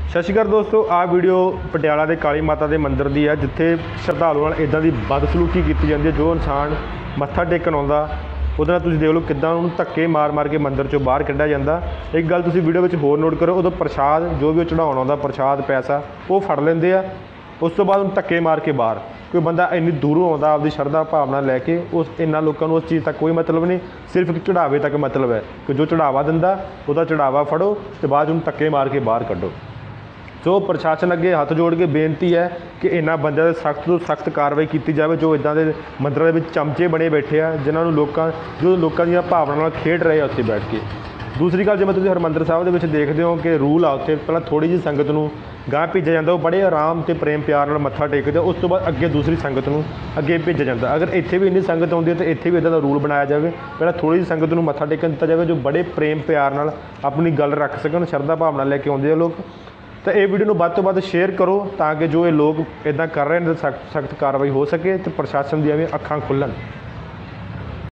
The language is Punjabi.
ਸਤਿ ਸ਼੍ਰੀ ਅਕਾਲ ਦੋਸਤੋ, ਆ ਵੀਡੀਓ ਪਟਿਆਲਾ ਦੇ ਕਾਲੀ ਮਾਤਾ ਦੇ ਮੰਦਿਰ ਦੀ ਹੈ, ਜਿੱਥੇ ਸ਼ਰਧਾਲੂਆਂ ਨਾਲ ਇਦਾਂ ਦੀ ਬਦਸਲੂਕੀ ਕੀਤੀ ਜਾਂਦੀ ਹੈ। ਜੋ ਇਨਸਾਨ ਮੱਥਾ ਟੇਕਣ ਆਉਂਦਾ ਉਹਦੇ ਨਾਲ ਤੁਸੀਂ ਦੇਖ ਲਓ ਕਿੱਦਾਂ ਉਹਨੂੰ ਧੱਕੇ ਮਾਰ ਕੇ ਮੰਦਿਰ ਚੋਂ ਬਾਹਰ ਕੱਢਿਆ ਜਾਂਦਾ। ਇੱਕ ਗੱਲ ਤੁਸੀਂ ਵੀਡੀਓ ਵਿੱਚ ਹੋਰ ਨੋਟ ਕਰੋ, ਉਦੋਂ ਪ੍ਰਸ਼ਾਦ ਜੋ ਵੀ ਉਹ ਚੜਾਉਣ ਆਉਂਦਾ, ਪ੍ਰਸ਼ਾਦ ਪੈਸਾ ਉਹ ਫੜ ਲੈਂਦੇ ਆ। ਉਸ ਤੋਂ ਬਾਅਦ ਉਹਨੂੰ ਧੱਕੇ ਮਾਰ ਕੇ ਬਾਹਰ। ਕੋਈ ਬੰਦਾ ਇੰਨੀ ਦੂਰੋਂ ਆਉਂਦਾ ਆਪਦੀ ਸ਼ਰਧਾ ਭਾਵਨਾ ਲੈ ਕੇ, ਉਸ ਇੰਨਾ ਲੋਕਾਂ ਨੂੰ ਉਸ ਚੀਜ਼ ਤੱਕ ਕੋਈ ਮਤਲਬ ਨਹੀਂ, ਸਿਰਫ ਇੱਕ ਚੜਾਵੇ ਤੱਕ ਮਤਲਬ ਹੈ ਕਿ ਜੋ ਚੜਾਵਾ ਦਿੰਦਾ ਉਹਦਾ ਚੜਾਵਾ ਫੜੋ ਅਤੇ ਬਾਅਦ ਉਹਨੂੰ ਧੱਕੇ ਮਾਰ ਕੇ ਬਾਹਰ ਕੱਢੋ। ਸੋ ਪ੍ਰਸ਼ਾਸਨ ਅੱਗੇ ਹੱਥ ਜੋੜ ਕੇ ਬੇਨਤੀ ਹੈ ਕਿ ਇਹਨਾਂ ਬੰਦਿਆਂ 'ਤੇ ਸਖਤ ਤੋਂ ਸਖਤ ਕਾਰਵਾਈ ਕੀਤੀ ਜਾਵੇ, ਜੋ ਇੱਦਾਂ ਦੇ ਮੰਦਰਾਂ ਦੇ ਵਿੱਚ ਚਮਚੇ ਬਣੇ ਬੈਠੇ ਆ, ਜਿਨ੍ਹਾਂ ਨੂੰ ਲੋਕਾਂ ਦੀਆਂ ਭਾਵਨਾ ਨਾਲ ਖੇਡ ਰਹੇ ਆ ਉੱਥੇ ਬੈਠ ਕੇ। ਦੂਸਰੀ ਗੱਲ, ਜਿਵੇਂ ਤੁਸੀਂ ਹਰਿਮੰਦਰ ਸਾਹਿਬ ਦੇ ਵਿੱਚ ਦੇਖਦੇ ਹੋ ਕਿ ਰੂਲ ਆ ਉੱਥੇ, ਪਹਿਲਾਂ ਥੋੜ੍ਹੀ ਜਿਹੀ ਸੰਗਤ ਨੂੰ ਗਾਂਹ ਭੇਜਿਆ ਜਾਂਦਾ, ਉਹ ਬੜੇ ਆਰਾਮ ਅਤੇ ਪ੍ਰੇਮ ਪਿਆਰ ਨਾਲ ਮੱਥਾ ਟੇਕਦੇ, ਉਸ ਤੋਂ ਬਾਅਦ ਅੱਗੇ ਦੂਸਰੀ ਸੰਗਤ ਨੂੰ ਅੱਗੇ ਭੇਜਿਆ ਜਾਂਦਾ। ਅਗਰ ਇੱਥੇ ਵੀ ਇੰਨੀ ਸੰਗਤ ਆਉਂਦੀ ਹੈ ਤਾਂ ਇੱਥੇ ਵੀ ਇੱਦਾਂ ਦਾ ਰੂਲ ਬਣਾਇਆ ਜਾਵੇ, ਪਹਿਲਾਂ ਥੋੜ੍ਹੀ ਜਿਹੀ ਸੰਗਤ ਨੂੰ ਮੱਥਾ ਟੇਕਣ ਦਿੱਤਾ ਜਾਵੇ, ਜੋ ਬੜੇ ਪ੍ਰੇਮ ਪਿਆਰ ਨਾਲ ਆਪਣੀ ਗੱਲ ਰੱਖ ਸਕਣ, ਸ਼ਰਧਾ ਭਾਵਨਾ ਲੈ ਕੇ ਆਉਂਦੇ ਆ ਲੋਕ। ਤਾਂ ਇਹ ਵੀਡੀਓ ਨੂੰ ਵੱਧ ਤੋਂ ਵੱਧ ਸ਼ੇਅਰ ਕਰੋ ਤਾਂ ਕਿ ਜੋ ਇਹ ਲੋਕ ਇੱਦਾਂ ਕਰ ਰਹੇ ਨੇ ਸਖਤ ਕਾਰਵਾਈ ਹੋ ਸਕੇ ਅਤੇ ਪ੍ਰਸ਼ਾਸਨ ਦੀਆਂ ਵੀ ਅੱਖਾਂ ਖੁੱਲ੍ਹਣ।